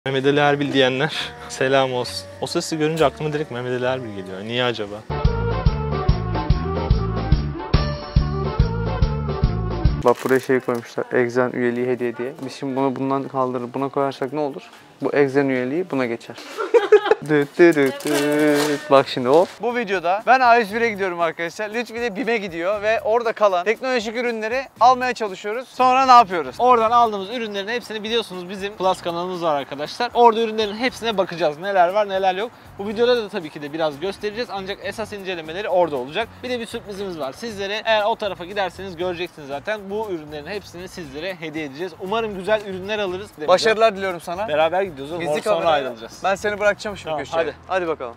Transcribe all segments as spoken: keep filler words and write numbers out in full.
Mehmet Ali Erbil diyenler selam olsun. O sesi görünce aklıma direkt Mehmet Ali Erbil geliyor. Niye acaba? Bak buraya şey koymuşlar, Exen üyeliği hediye diye. Biz şimdi bunu bundan kaldırır, buna koyarsak ne olur? Bu Exen üyeliği buna geçer. Düt düt düt düt. Bak şimdi hop. Bu videoda ben A yüz bire gidiyorum arkadaşlar. Lütfi de BİM'e gidiyor ve orada kalan teknolojik ürünleri almaya çalışıyoruz. Sonra ne yapıyoruz? Oradan aldığımız ürünlerin hepsini biliyorsunuz, bizim Plus kanalımız var arkadaşlar. Orada ürünlerin hepsine bakacağız. Neler var neler yok. Bu videoda da tabii ki de biraz göstereceğiz. Ancak esas incelemeleri orada olacak. Bir de bir sürprizimiz var sizlere. Eğer o tarafa giderseniz göreceksiniz zaten. Bu ürünlerin hepsini sizlere hediye edeceğiz. Umarım güzel ürünler alırız. Başarılar diliyorum sana. Beraber gidiyoruz. Gizli sonra ayrılacağız. Ben seni bırakacağım şimdi Tamam, köşeye. hadi. Hadi bakalım.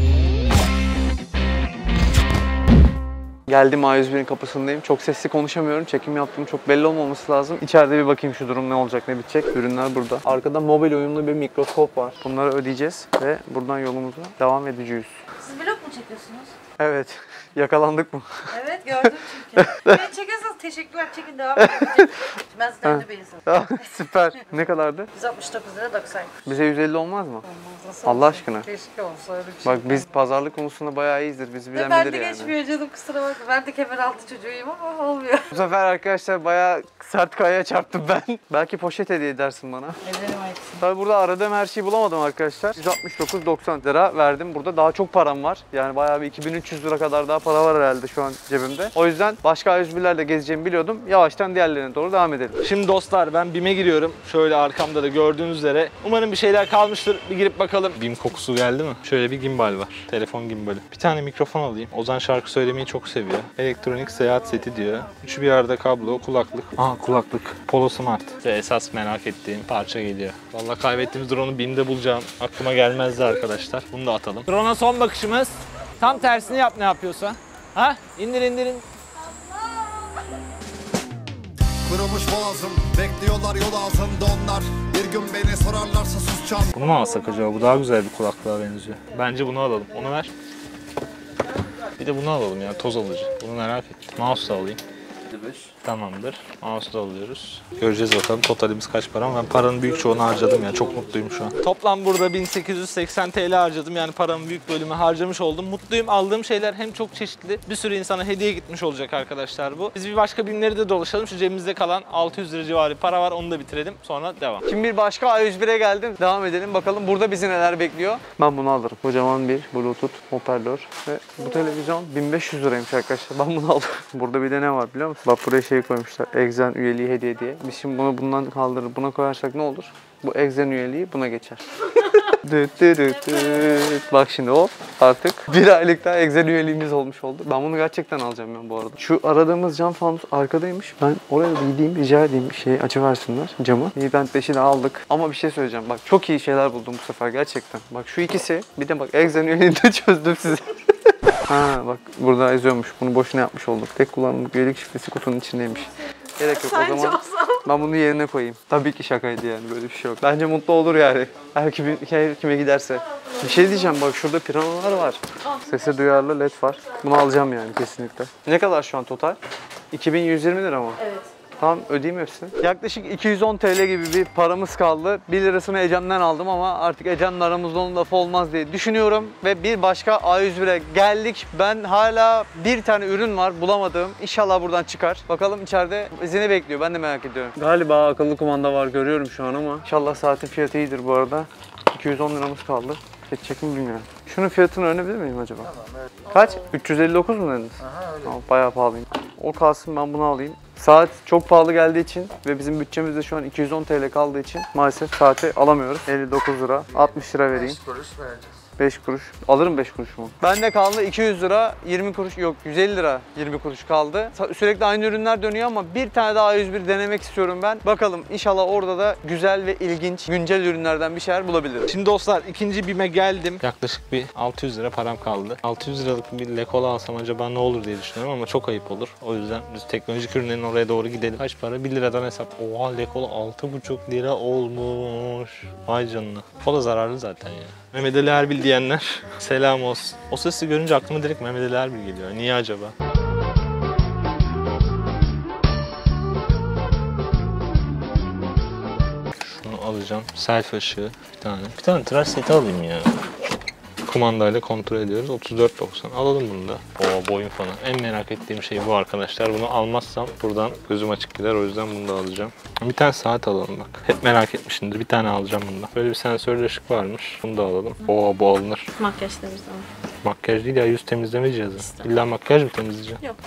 Geldim A yüz birin kapısındayım. Çok sesli konuşamıyorum. Çekim yaptığım çok belli olmaması lazım. İçeride bir bakayım şu durum ne olacak, ne bitecek. Ürünler burada. Arkada mobil uyumlu bir mikroskop var. Bunları ödeyeceğiz ve buradan yolumuza devam edeceğiz. Siz vlog mu çekiyorsunuz? Evet. Yakalandık mı? Evet gördüm çünkü. Beni çekerseniz teşekkürler, çekin devam edin. Ben sizden de bir insanım. Süper. Ne kadardı? yüz altmış dokuz lira doksan kuruş. Bize yüz elli olmaz mı? Olmaz, nasıl Allah olsun? aşkına. Keşke olsa öyle bir şey. Bak biz pazarlık konusunda bayağı iyiyiz. Bizi bilen ben bilir de yani. geçmiyor canım, kusura bakma. Ben de kemeraltı çocuğuyum ama olmuyor. Bu sefer arkadaşlar bayağı sert kayaya çarptım ben. Belki poşet hediye edersin bana. Ederim aitsin. Tabii burada aradığım her şeyi bulamadım arkadaşlar. yüz altmış dokuz doksan lira verdim. Burada daha çok param var. Yani bayağı bir iki bin üç yüz lira kadar daha para var herhalde şu an cebimde. O yüzden başka A yüz birlerle gezeceğimi biliyordum. Yavaştan diğerlerine doğru devam edelim. Şimdi dostlar ben BİM'e giriyorum. Şöyle arkamda da gördüğünüz üzere. Umarım bir şeyler kalmıştır. Bir girip bakalım. BİM kokusu geldi mi? Şöyle bir gimbal var. Telefon gimbali. Bir tane mikrofon alayım. Ozan şarkı söylemeyi çok seviyor. Elektronik seyahat seti diyor. Üçü bir arada kablo, kulaklık. Aa kulaklık. Polo Smart. Ve esas merak ettiğim parça geliyor. Vallahi kaybettiğimiz drone'u BİM'de bulacağım. Aklıma gelmezdi arkadaşlar. Bunu da atalım. Drone'a son bakışımız. Tam tersini yap ne yapıyorsa. Ha? İndir indirin. Kırılmış boğazım, bekliyorlar yol ağzında onlar. Bir gün beni sorarlarsa susacağım. Bunu mu alsak acaba? Bu daha güzel bir kulaklığa benziyor. Bence bunu alalım. Onu ver. Bir de bunu alalım ya, toz alıcı. Bunu merak ettim. Mouse da alayım. Tamamdır. Mouse da alıyoruz. Göreceğiz bakalım totalimiz kaç para. Ben paranın büyük çoğunu harcadım ya. Çok mutluyum şu an. Toplam burada bin sekiz yüz seksen TL harcadım. Yani paramın büyük bölümü harcamış oldum. Mutluyum. Aldığım şeyler hem çok çeşitli. Bir sürü insana hediye gitmiş olacak arkadaşlar bu. Biz bir başka BİM'leri de dolaşalım. Şu cebimizde kalan altı yüz lira civarı para var. Onu da bitirelim. Sonra devam. Şimdi bir başka A yüz bire geldim. Devam edelim. Bakalım burada bizi neler bekliyor. Ben bunu alırım. Kocaman bir Bluetooth hoparlör. Ve bu televizyon bin beş yüz liraymış arkadaşlar. Ben bunu aldım. Burada bir de ne var biliyor musun? Bak buraya şey koymuşlar. Exen üyeliği hediye diye. Biz şimdi bunu bundan kaldırır, buna koyarsak ne olur? Bu Exen üyeliği buna geçer. Düt düt düt düt. Bak şimdi hop artık bir aylık daha Exen üyeliğimiz olmuş oldu. Ben bunu gerçekten alacağım ben bu arada. Şu aradığımız cam fanus arkadaymış. Ben oraya bir gideyim, rica edeyim şey açıversinler camı. İyi bent beşi de aldık. Ama bir şey söyleyeceğim. Bak çok iyi şeyler buldum bu sefer gerçekten. Bak şu ikisi. Bir de bak Exen üyeliğini de çözdüm size. Ha bak burada yazıyormuş. Bunu boşuna yapmış olduk. Tek kullanımlık üyelik şifresi kutunun içindeymiş. Gerek yok o zaman. Ben bunu yerine koyayım. Tabii ki şakaydı yani, böyle bir şey yok. Bence mutlu olur yani. Her kime, her kime giderse. Bir şey diyeceğim, bak şurada piranalar var. Sese duyarlı led var. Bunu alacağım yani kesinlikle. Ne kadar şu an total? iki bin yüz yirmi lira mı? Evet. Tamam ödeyeyim hepsini. Yaklaşık iki yüz on TL gibi bir paramız kaldı. bir lirasını Ecem'den aldım ama artık Ecem'le aramızda onun lafı olmaz diye düşünüyorum. Ve bir başka A yüz bire geldik. Ben hala bir tane ürün var bulamadığım. İnşallah buradan çıkar. Bakalım içeride izini bekliyor. Ben de merak ediyorum. Galiba akıllı kumanda var görüyorum şu an ama. İnşallah saatin fiyatı iyidir bu arada. iki yüz on liramız kaldı. Geçecek mi bilmiyorum. Şunun fiyatını öğrenebilir miyim acaba? Tamam, evet. Kaç? üç yüz elli dokuz mu dediniz? Aha öyle. Tamam, bayağı pahalıyım. O kalsın, ben bunu alayım. Saat çok pahalı geldiği için ve bizim bütçemizde şu an iki yüz on TL kaldığı için maalesef saati alamıyoruz. elli dokuz lira, altmış lira vereyim. beş kuruş vereceğiz. beş kuruş. Alırım beş kuruş mu? Bende kaldı iki yüz lira, yirmi kuruş yok yüz elli lira, yirmi kuruş kaldı. Sürekli aynı ürünler dönüyor ama bir tane daha A yüz bir denemek istiyorum ben. Bakalım inşallah orada da güzel ve ilginç, güncel ürünlerden bir şeyler bulabilirim. Şimdi dostlar ikinci BİM'e geldim. Yaklaşık bir altı yüz lira param kaldı. altı yüz liralık bir Lekola alsam acaba ne olur diye düşünüyorum ama çok ayıp olur. O yüzden biz teknolojik ürünlerin oraya doğru gidelim. Kaç para? bir liradan hesap. Oha Lekola altı buçuk lira olmuş. Vay canına. O da zararlı zaten ya. Mehmet Ali Erbil diyenler selam olsun. O sesi görünce aklıma direkt Mehmet Ali Erbil geliyor. Niye acaba? Şunu alacağım. alacağım. Selfie ışığı bir tane. Bir tane tıraş seti alayım ya. Kumandayla kontrol ediyoruz. otuz dört doksan. Alalım bunu da. Oo, boyun fanı. En merak ettiğim şey bu arkadaşlar. Bunu almazsam buradan gözüm açık gider. O yüzden bunu da alacağım. Bir tane saat alalım bak. Hep merak etmişimdir. Bir tane alacağım bundan. Böyle bir sensörlü ışık varmış. Bunu da alalım. Oo, bu alınır. Makyaj temizleme. Makyaj değil ya, yüz temizleme cihazı. İlla makyaj mı temizleyeceğim? Yok.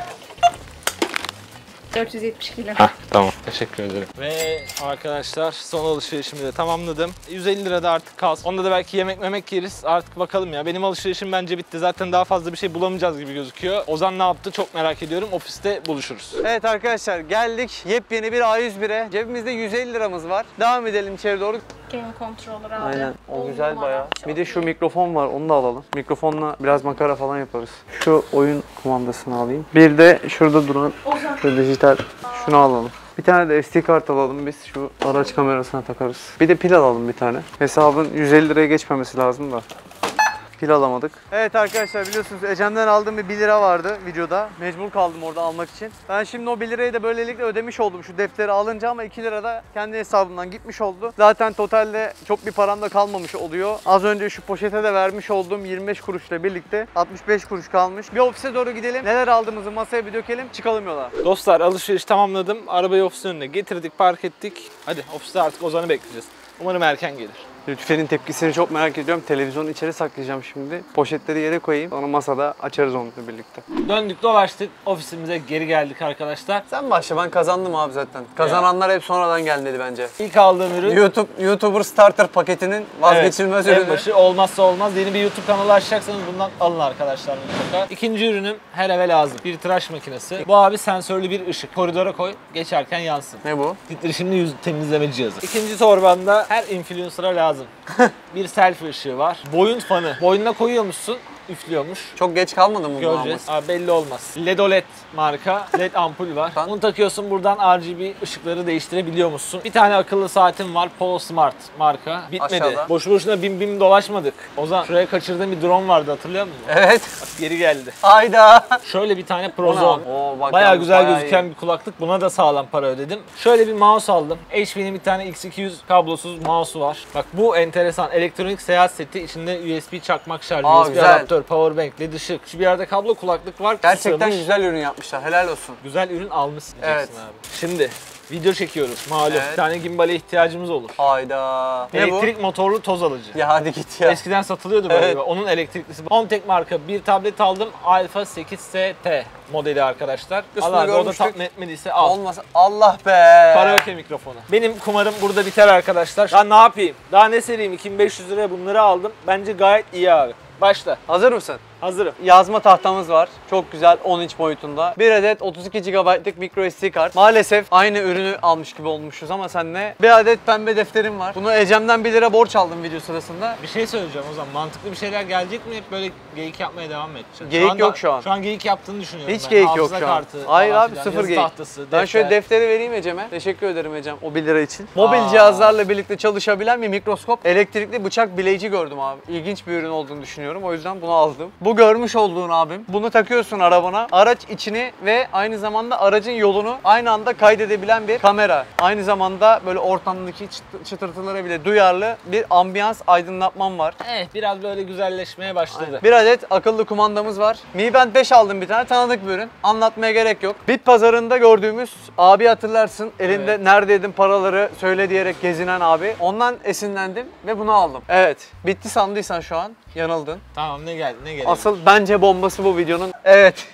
dört yüz yetmiş iki lira. Heh, tamam. Teşekkür ederim. Ve arkadaşlar son alışverişimi de tamamladım. yüz elli lira da artık kalsın. Onda da belki yemek memek yeriz. Artık bakalım ya. Benim alışverişim bence bitti. Zaten daha fazla bir şey bulamayacağız gibi gözüküyor. Ozan ne yaptı çok merak ediyorum. Ofiste buluşuruz. Evet arkadaşlar geldik yepyeni bir A yüz bire. Cebimizde yüz elli liramız var. Devam edelim içeri doğru. Game controller abi. Aynen o On güzel numara. bayağı. Çok Bir de iyi. şu mikrofon var onu da alalım. Mikrofonla biraz makara falan yaparız. Şu oyun kumandasını alayım. Bir de şurada duran Ozan. şu dijital şunu alalım. Bir tane de S D kart alalım biz şu araç kamerasına takarız. Bir de pil alalım bir tane. Hesabın yüz elli liraya geçmemesi lazım da. Pil alamadık. Evet arkadaşlar biliyorsunuz Ecem'den aldığım bir bir lira vardı videoda. Mecbur kaldım orada almak için. Ben şimdi o bir lirayı da böylelikle ödemiş oldum şu defteri alınca ama iki lira da kendi hesabımdan gitmiş oldu. Zaten totalde çok bir param da kalmamış oluyor. Az önce şu poşete de vermiş olduğum yirmi beş kuruşla birlikte altmış beş kuruş kalmış. Bir ofise doğru gidelim. Neler aldığımızı masaya bir dökelim. Çıkalım yola. Dostlar alışveriş tamamladım. Arabayı ofisin önüne getirdik, park ettik. Hadi ofiste artık Ozan'ı bekleyeceğiz. Umarım erken gelir. Lütfen'in tepkisini çok merak ediyorum. Televizyonu içeri saklayacağım şimdi. Poşetleri yere koyayım. Sonra masada açarız onunla birlikte. Döndük dolaştık. Ofisimize geri geldik arkadaşlar. Sen başla, ben kazandım abi zaten. Kazananlar hep sonradan geldi dedi bence. İlk aldığım ürün YouTube YouTuber Starter paketinin vazgeçilmez evet, ürünü. en başı olmazsa olmaz. Yeni bir YouTube kanalı açacaksanız bundan alın arkadaşlar mutlaka. İkinci ürünüm her eve lazım. Bir tıraş makinesi. Bu abi sensörlü bir ışık. Koridora koy, geçerken yansın. Ne bu? Titreşimli yüz temizleme cihazı. İkinci torbanda her influencer'a lazım. Bir selfie ışığı var. Boyun fanı. Boynuna koyuyormuşsun, üflüyormuş. Çok geç kalmadı mı bunu Göreceğiz. alması? Abi belli olmaz. L E D O L E D marka. L E D ampul var. Ben- Bunu takıyorsun, buradan R G B ışıkları değiştirebiliyor musun? Bir tane akıllı saatim var. Polo Smart marka. Bitmedi. Aşağıda. Boşu boşuna bim bim dolaşmadık. Ozan şuraya kaçırdığım bir drone vardı, hatırlıyor musun? Evet. Bak, geri geldi. Hayda. Şöyle bir tane O ne Prozone. abi? Oo, bak Bayağı yalnız güzel bayağı gözüken iyi. bir kulaklık. Buna da sağlam para ödedim. Şöyle bir mouse aldım. H P'nin bir tane X iki yüz kablosuz mouse'u var. Bak bu enteresan. Elektronik seyahat seti. İçinde U S B çakmak şarjı, Aa, U S B güzel. adaptör, power bank, led ışık. Şu bir yerde kablo kulaklık var. Gerçekten sığmış. güzel ürün yapmışlar. Helal olsun. Güzel ürün almışsın diyeceksin Evet. abi. Şimdi video çekiyoruz malum. Evet. Bir tane gimbale ihtiyacımız olur. Hayda. Ne bu? Elektrik motorlu toz alıcı. Ya hadi git ya. Eskiden satılıyordu böyle. Evet. Onun elektriklisi. Hometech marka bir tablet aldım. Alpha sekiz S T modeli arkadaşlar. Üstünü Allah abi, o da görmüştük. tatmin etmediyse al. Olmasa Allah be. Karaoke mikrofonu. Benim kumarım burada biter arkadaşlar. Ya ne yapayım? Daha ne sereyim? iki bin beş yüz liraya bunları aldım. Bence gayet iyi abi. Başla. Hazır mısın? Hazırım. Yazma tahtamız var. Çok güzel on inç boyutunda. Bir adet otuz iki gigabaytlık micro S D kart. Maalesef aynı ürünü almış gibi olmuşuz ama seninle. Bir adet pembe defterim var. Bunu Ecem'den bir lira borç aldım video sırasında. Bir şey söyleyeceğim o zaman. Mantıklı bir şeyler gelecek mi? Hep böyle geyik yapmaya devam mı edeceksin? Geyik anda- yok şu an. Şu an geyik yaptığını düşünüyorum Hiç ben. geyik yok Hafıza şu an. kartı Hayır falan abi, filan, sıfır yazı geyik. tahtası, Ben defter. şöyle defteri vereyim Ecem'e. Teşekkür ederim Ecem o bir lira için. Mobil Aa. cihazlarla birlikte çalışabilen bir mikroskop. Elektrikli bıçak bileyici gördüm abi. İlginç bir ürün olduğunu düşünüyorum. O yüzden bunu aldım. Bu görmüş olduğun abim. Bunu takıyorsun arabana. Araç içini ve aynı zamanda aracın yolunu aynı anda kaydedebilen bir kamera. Aynı zamanda böyle ortamdaki çıt- çıtırtılara bile duyarlı bir ambiyans aydınlatmam var. Evet, biraz böyle güzelleşmeye başladı. Bir adet akıllı kumandamız var. Mi Band beş aldım bir tane, tanıdık bir ürün. Anlatmaya gerek yok. Bit pazarında gördüğümüz abi hatırlarsın. Elinde Evet. neredeydin paraları söyle diyerek gezinen abi. Ondan esinlendim ve bunu aldım. Evet. Bitti sandıysan şu an yanıldın. Tamam, ne geldi ne geldi? Asıl bence bombası bu videonun. Evet.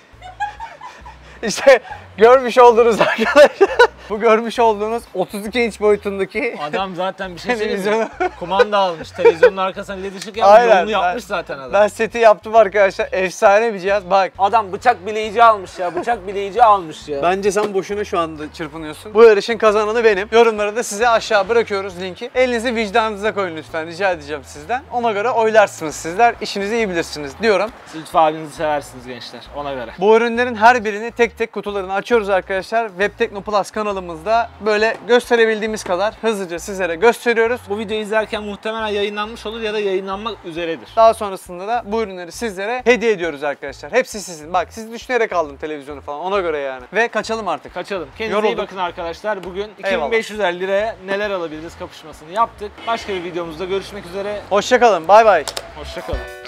İşte görmüş olduğunuz arkadaşlar. Bu görmüş olduğunuz otuz iki inç boyutundaki Adam zaten bir şey söyleyeyim mi? televizyonu. Kumanda almış, televizyonun arkasına led ışık yapmış, Aynen, yolunu yapmış ben- zaten adam. Ben seti yaptım arkadaşlar. Efsane bir cihaz. Bak. Adam bıçak bileyici almış ya, bıçak bileyici almış ya. Bence sen boşuna şu anda çırpınıyorsun. Bu yarışın kazananı benim. Yorumları da size aşağı bırakıyoruz linki. Elinizi vicdanınıza koyun lütfen. Rica edeceğim sizden. Ona göre oylarsınız sizler. İşinizi iyi bilirsiniz diyorum. Lütfü abinizi seversiniz gençler, ona göre. Bu ürünlerin her birini tek tek kutularını açıyoruz arkadaşlar. Web Tekno Plus kanalımızda kanalımızda böyle gösterebildiğimiz kadar hızlıca sizlere gösteriyoruz. Bu videoyu izlerken muhtemelen yayınlanmış olur ya da yayınlanmak üzeredir. Daha sonrasında da bu ürünleri sizlere hediye ediyoruz arkadaşlar. Hepsi sizin. Bak siz düşünerek aldım televizyonu falan ona göre yani. Ve kaçalım artık. Kaçalım. Kendinize iyi Yorulduk. bakın arkadaşlar. Bugün Eyvallah. iki bin beş yüz elli liraya neler alabiliriz kapışmasını yaptık. Başka bir videomuzda görüşmek üzere. Hoşça kalın. Bay bay. Hoşça kalın.